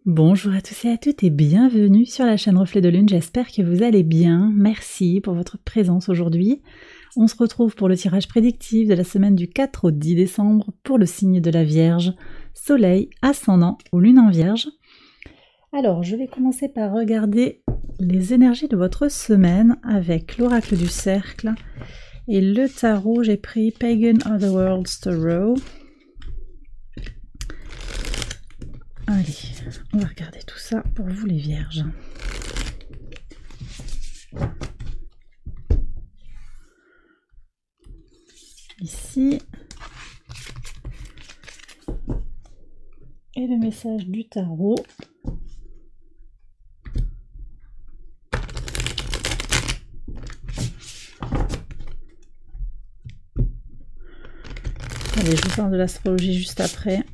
Bonjour à tous et à toutes et bienvenue sur la chaîne Reflet de Lune, j'espère que vous allez bien, merci pour votre présence aujourd'hui. On se retrouve pour le tirage prédictif de la semaine du 4 au 10 décembre pour le signe de la Vierge, Soleil, Ascendant ou Lune en Vierge. Alors je vais commencer par regarder les énergies de votre semaine avec l'oracle du cercle et le tarot. J'ai pris Pagan Otherworlds Tarot. Allez, on va regarder tout ça pour vous les vierges. Ici. Et le message du tarot. Allez, je vous parle de l'astrologie juste après.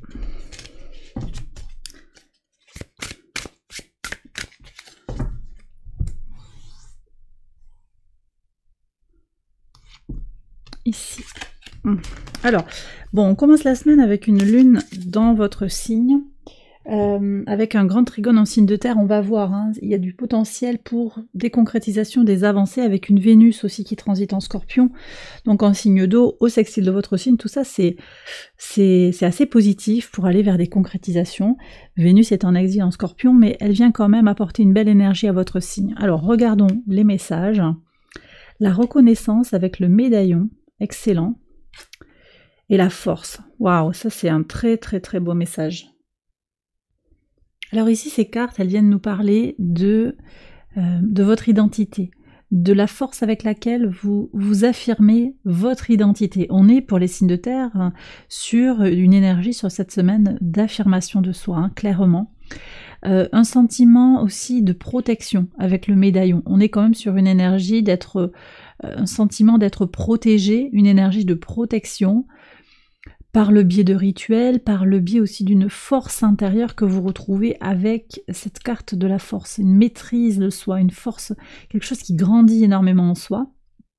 Ici. Alors, bon, on commence la semaine avec une lune dans votre signe, avec un grand trigone en signe de terre. On va voir, hein, il y a du potentiel pour des concrétisations, des avancées, avec une Vénus aussi qui transite en Scorpion, donc en signe d'eau, au sextile de votre signe. Tout ça, c'est assez positif pour aller vers des concrétisations. Vénus est en exil en Scorpion, mais elle vient quand même apporter une belle énergie à votre signe. Alors, regardons les messages. La reconnaissance avec le médaillon, excellent. Et la force, waouh, ça c'est un très très très beau message. Alors ici, ces cartes, elles viennent nous parler de votre identité, de la force avec laquelle vous affirmez votre identité. On est, pour les signes de terre, sur une énergie sur cette semaine d'affirmation de soi, hein, clairement. Un sentiment aussi de protection avec le médaillon. On est quand même sur une énergie d'être, un sentiment d'être protégé, une énergie de protection, par le biais de rituels, par le biais aussi d'une force intérieure que vous retrouvez avec cette carte de la force, une maîtrise de soi, une force, quelque chose qui grandit énormément en soi.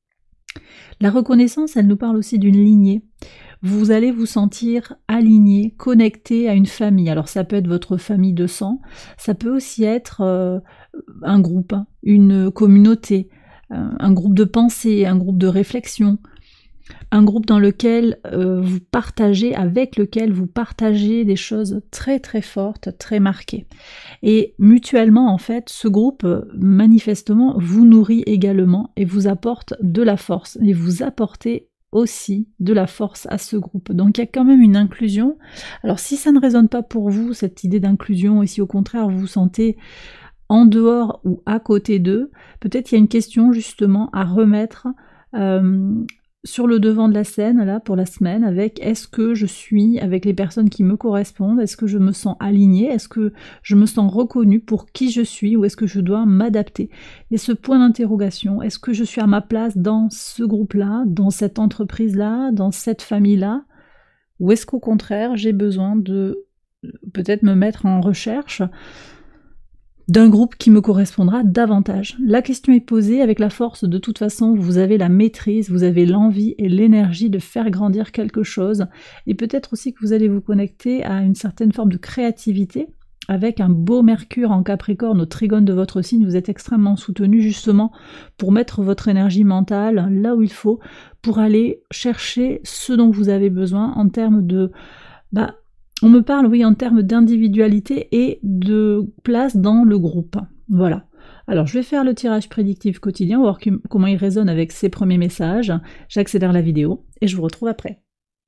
La reconnaissance, elle nous parle aussi d'une lignée. Vous allez vous sentir aligné, connecté à une famille. Alors ça peut être votre famille de sang, ça peut aussi être un groupe, une communauté, un groupe de pensée, un groupe de réflexion, un groupe dans lequel vous partagez, avec lequel vous partagez des choses très très fortes, très marquées. Et mutuellement, en fait, ce groupe, manifestement, vous nourrit également et vous apporte de la force. Et vous apportez aussi de la force à ce groupe. Donc il y a quand même une inclusion. Alors si ça ne résonne pas pour vous, cette idée d'inclusion, et si au contraire vous vous sentez en dehors ou à côté d'eux, peut-être il y a une question justement à remettre sur le devant de la scène, là, pour la semaine, avec est-ce que je suis avec les personnes qui me correspondent, est-ce que je me sens alignée, est-ce que je me sens reconnue pour qui je suis, ou est-ce que je dois m'adapter? Et ce point d'interrogation, est-ce que je suis à ma place dans ce groupe-là, dans cette entreprise-là, dans cette famille-là, ou est-ce qu'au contraire, j'ai besoin de peut-être me mettre en recherche d'un groupe qui me correspondra davantage. La question est posée avec la force, de toute façon, vous avez la maîtrise, vous avez l'envie et l'énergie de faire grandir quelque chose, et peut-être aussi que vous allez vous connecter à une certaine forme de créativité, avec un beau Mercure en Capricorne au trigone de votre signe. Vous êtes extrêmement soutenu justement pour mettre votre énergie mentale là où il faut, pour aller chercher ce dont vous avez besoin en termes de... on me parle, oui, en termes d'individualité et de place dans le groupe. Voilà. Alors, je vais faire le tirage prédictif quotidien, voir comment il résonne avec ces premiers messages. J'accélère la vidéo et je vous retrouve après.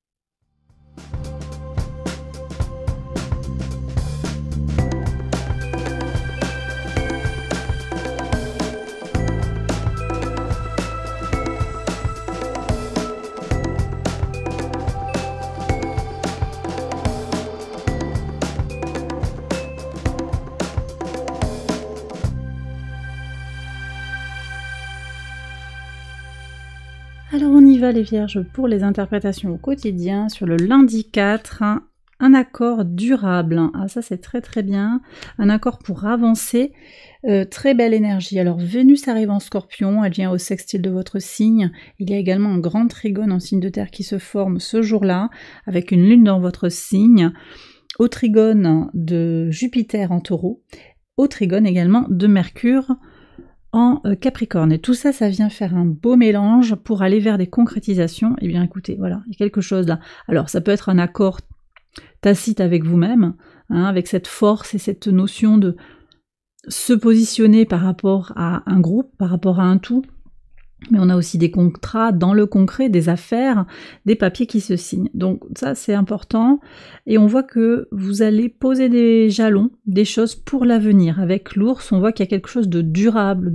Alors on y va les vierges pour les interprétations au quotidien sur le lundi 4, un accord durable. Ah ça c'est très très bien, un accord pour avancer, très belle énergie. Alors Vénus arrive en Scorpion, elle vient au sextile de votre signe. Il y a également un grand trigone en signe de terre qui se forme ce jour-là, avec une lune dans votre signe. au trigone de Jupiter en Taureau, au trigone également de Mercure en Capricorne. Et tout ça, ça vient faire un beau mélange pour aller vers des concrétisations. Eh bien écoutez, voilà, il y a quelque chose là. Alors ça peut être un accord tacite avec vous-même, hein, avec cette force et cette notion de se positionner par rapport à un groupe, par rapport à un tout. Mais on a aussi des contrats dans le concret, des affaires, des papiers qui se signent. Donc ça, c'est important. Et on voit que vous allez poser des jalons, des choses pour l'avenir. Avec l'ours, on voit qu'il y a quelque chose de durable,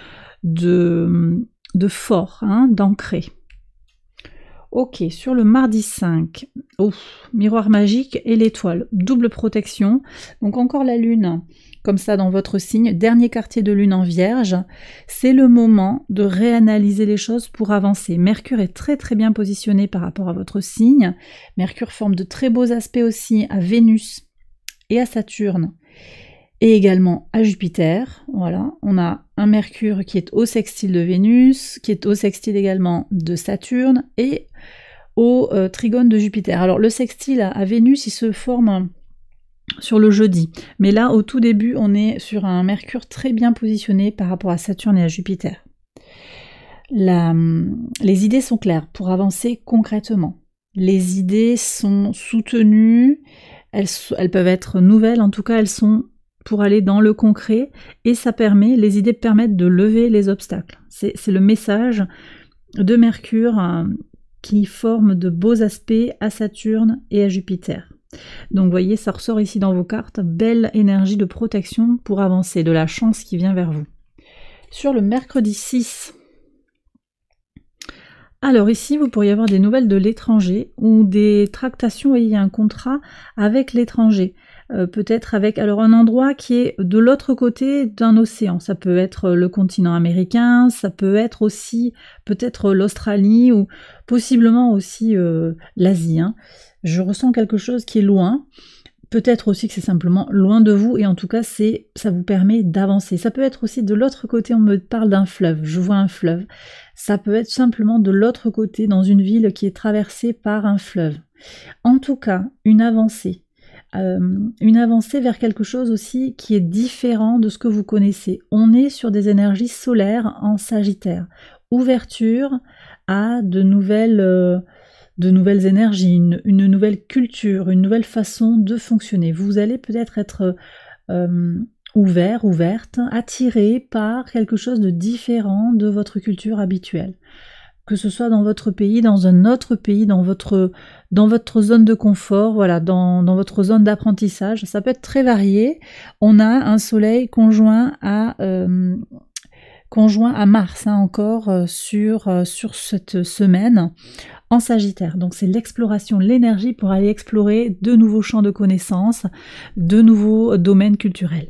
de fort, hein, d'ancré. Ok, sur le mardi 5, miroir magique et l'étoile, double protection. Donc encore la lune, comme ça dans votre signe, dernier quartier de lune en vierge. C'est le moment de réanalyser les choses pour avancer. Mercure est très très bien positionné par rapport à votre signe. Mercure forme de très beaux aspects aussi à Vénus et à Saturne. Et également à Jupiter, voilà, on a un Mercure qui est au sextile de Vénus, qui est au sextile également de Saturne et au trigone de Jupiter. Alors le sextile à Vénus, il se forme sur le jeudi, mais là au tout début, on est sur un Mercure très bien positionné par rapport à Saturne et à Jupiter. Les idées sont claires pour avancer concrètement. Les idées sont soutenues, elles peuvent être nouvelles, en tout cas elles sont pour aller dans le concret, et ça permet, les idées permettent de lever les obstacles. C'est le message de Mercure qui forme de beaux aspects à Saturne et à Jupiter. Donc vous voyez, ça ressort ici dans vos cartes, belle énergie de protection pour avancer, de la chance qui vient vers vous. Sur le mercredi 6, alors ici, vous pourriez avoir des nouvelles de l'étranger ou des tractations, et il y a un contrat avec l'étranger. Peut-être avec un endroit qui est de l'autre côté d'un océan. Ça peut être le continent américain, ça peut être aussi peut-être l'Australie ou possiblement aussi l'Asie. Hein. Je ressens quelque chose qui est loin. Peut-être aussi que c'est simplement loin de vous et en tout cas ça vous permet d'avancer. Ça peut être aussi de l'autre côté, on me parle d'un fleuve, je vois un fleuve. Ça peut être simplement de l'autre côté dans une ville qui est traversée par un fleuve. En tout cas, une avancée vers quelque chose aussi qui est différent de ce que vous connaissez. On est sur des énergies solaires en Sagittaire. Ouverture à de nouvelles énergies, une nouvelle culture, une nouvelle façon de fonctionner. Vous allez peut-être être ouverte, attiré par quelque chose de différent de votre culture habituelle. Que ce soit dans votre pays, dans un autre pays, dans votre zone de confort, voilà, dans votre zone d'apprentissage. Ça peut être très varié. On a un soleil conjoint à Mars, hein, encore sur cette semaine en Sagittaire. Donc c'est l'exploration, l'énergie pour aller explorer de nouveaux champs de connaissances, de nouveaux domaines culturels.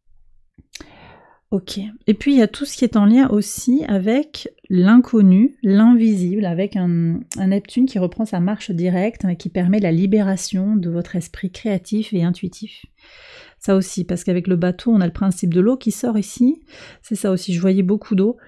Ok. Et puis il y a tout ce qui est en lien aussi avec l'inconnu, l'invisible, avec un Neptune qui reprend sa marche directe, hein, qui permet la libération de votre esprit créatif et intuitif. Ça aussi, parce qu'avec le bateau, on a le principe de l'eau qui sort ici. C'est ça aussi, je voyais beaucoup d'eau.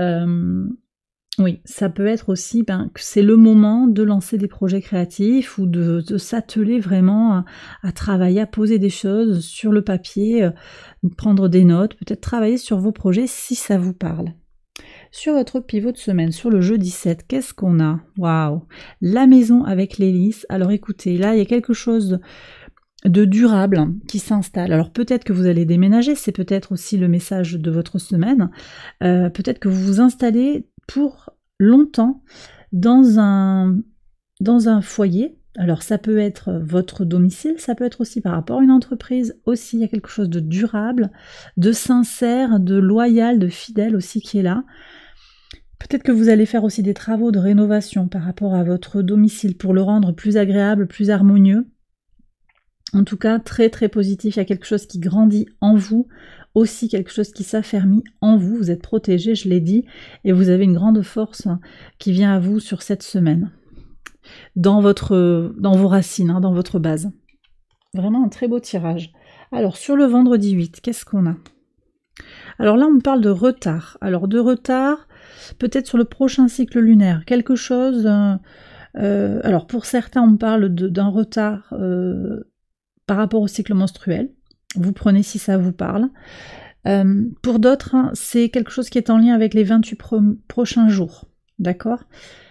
Oui, ça peut être aussi que c'est le moment de lancer des projets créatifs ou de s'atteler vraiment à travailler, à poser des choses sur le papier, prendre des notes, peut-être travailler sur vos projets si ça vous parle. Sur votre pivot de semaine, sur le jeudi 7, qu'est-ce qu'on a? Waouh! La maison avec l'hélice. Alors écoutez, là, il y a quelque chose de durable qui s'installe. Alors peut-être que vous allez déménager, c'est peut-être aussi le message de votre semaine. Peut-être que vous vous installez pour longtemps dans un foyer. Alors ça peut être votre domicile, ça peut être aussi par rapport à une entreprise, aussi il y a quelque chose de durable, de sincère, de loyal, de fidèle aussi qui est là. Peut-être que vous allez faire aussi des travaux de rénovation par rapport à votre domicile pour le rendre plus agréable, plus harmonieux. En tout cas, très très positif, il y a quelque chose qui grandit en vous, aussi quelque chose qui s'affermit en vous, vous êtes protégé, je l'ai dit, et vous avez une grande force qui vient à vous sur cette semaine, dans vos racines, hein, dans votre base. Vraiment un très beau tirage. Alors, sur le vendredi 8, qu'est-ce qu'on a? Alors là, on me parle de retard. Alors, de retard, peut-être sur le prochain cycle lunaire, quelque chose... alors, pour certains, on me parle d'un retard... par rapport au cycle menstruel. Vous prenez si ça vous parle. Pour d'autres, hein, c'est quelque chose qui est en lien avec les 28 prochains jours. D'accord?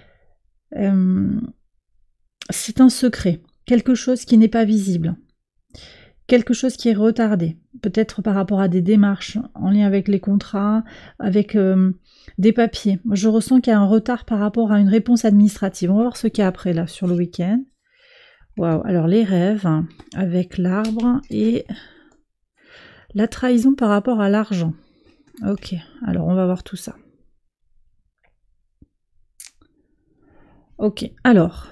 C'est un secret, quelque chose qui n'est pas visible, quelque chose qui est retardé, peut-être par rapport à des démarches en lien avec les contrats, avec des papiers. Moi, je ressens qu'il y a un retard par rapport à une réponse administrative. On va voir ce qu'il y a après là sur le week-end. Waouh, alors les rêves hein, avec l'arbre et la trahison par rapport à l'argent. Ok, alors on va voir tout ça. Ok, alors,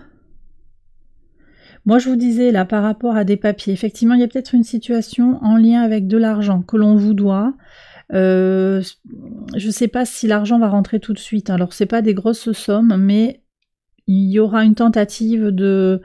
moi je vous disais là par rapport à des papiers, effectivement il y a peut-être une situation en lien avec de l'argent que l'on vous doit. Je ne sais pas si l'argent va rentrer tout de suite, alors c'est pas des grosses sommes, mais il y aura une tentative de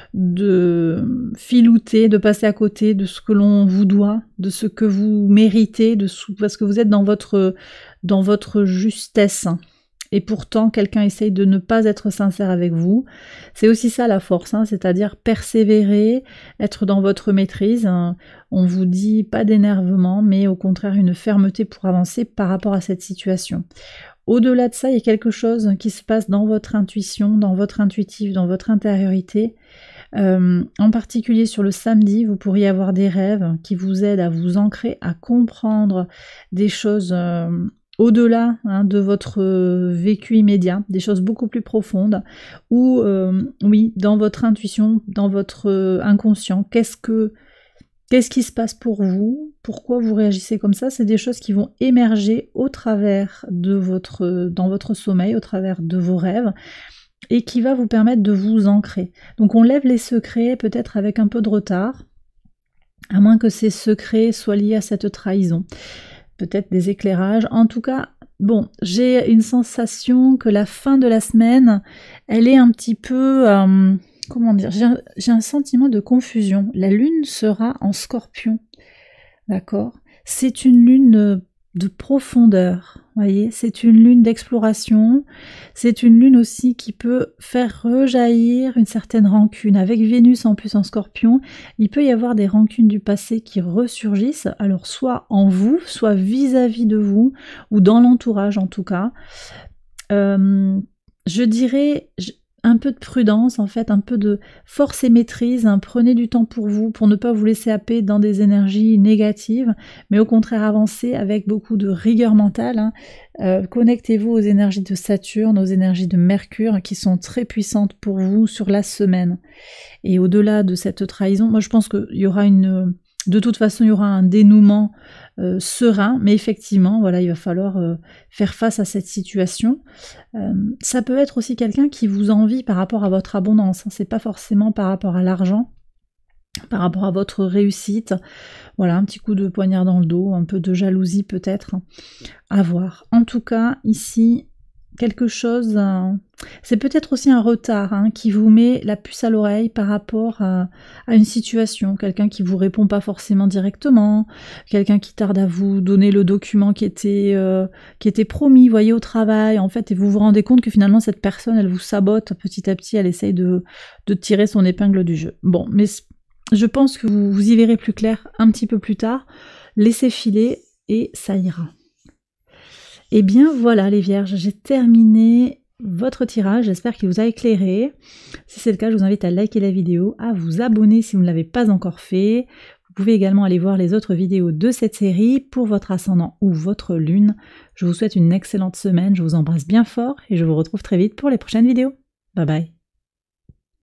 filouter, de passer à côté de ce que l'on vous doit, de ce que vous méritez, parce que vous êtes dans votre justesse. Et pourtant, quelqu'un essaye de ne pas être sincère avec vous. C'est aussi ça la force, hein, c'est-à-dire persévérer, être dans votre maîtrise. Hein. On vous dit pas d'énervement, mais au contraire une fermeté pour avancer par rapport à cette situation. Au-delà de ça, il y a quelque chose qui se passe dans votre intuition, dans votre intuitif, dans votre intériorité. En particulier sur le samedi, vous pourriez avoir des rêves qui vous aident à vous ancrer, à comprendre des choses au-delà hein, de votre vécu immédiat, des choses beaucoup plus profondes, ou oui, dans votre intuition, dans votre inconscient, qu'est-ce qui se passe pour vous? Pourquoi vous réagissez comme ça? C'est des choses qui vont émerger au travers de dans votre sommeil, au travers de vos rêves, et qui va vous permettre de vous ancrer. Donc on lève les secrets peut-être avec un peu de retard, à moins que ces secrets soient liés à cette trahison. Peut-être des éclairages. En tout cas, bon, j'ai une sensation que la fin de la semaine, elle est un petit peu... comment dire, j'ai un sentiment de confusion. La lune sera en Scorpion, d'accord? C'est une lune de profondeur, voyez, c'est une lune d'exploration, c'est une lune aussi qui peut faire rejaillir une certaine rancune. Avec Vénus en plus en Scorpion, il peut y avoir des rancunes du passé qui ressurgissent, alors soit en vous, soit vis-à-vis de vous, ou dans l'entourage en tout cas. Je dirais... un peu de prudence, en fait, un peu de force et maîtrise, hein. Prenez du temps pour vous, pour ne pas vous laisser happer dans des énergies négatives, mais au contraire avancer avec beaucoup de rigueur mentale. Hein. Connectez-vous aux énergies de Saturne, aux énergies de Mercure, qui sont très puissantes pour vous sur la semaine. Et au-delà de cette trahison, moi je pense qu'il y aura de toute façon, il y aura un dénouement serein, mais effectivement, voilà, il va falloir faire face à cette situation. Ça peut être aussi quelqu'un qui vous envie par rapport à votre abondance, hein. C'est pas forcément par rapport à l'argent, par rapport à votre réussite. Voilà, un petit coup de poignard dans le dos, un peu de jalousie peut-être, à voir. En tout cas, ici, quelque chose, c'est peut-être aussi un retard hein, qui vous met la puce à l'oreille par rapport à une situation, quelqu'un qui vous répond pas forcément directement, quelqu'un qui tarde à vous donner le document qui était promis, voyez, au travail, en fait, et vous vous rendez compte que finalement cette personne, elle vous sabote petit à petit, elle essaye de tirer son épingle du jeu. Bon, mais je pense que vous y verrez plus clair un petit peu plus tard, laissez filer et ça ira. Et bien voilà les vierges, j'ai terminé votre tirage, j'espère qu'il vous a éclairé. Si c'est le cas, je vous invite à liker la vidéo, à vous abonner si vous ne l'avez pas encore fait. Vous pouvez également aller voir les autres vidéos de cette série pour votre ascendant ou votre lune. Je vous souhaite une excellente semaine, je vous embrasse bien fort et je vous retrouve très vite pour les prochaines vidéos. Bye bye.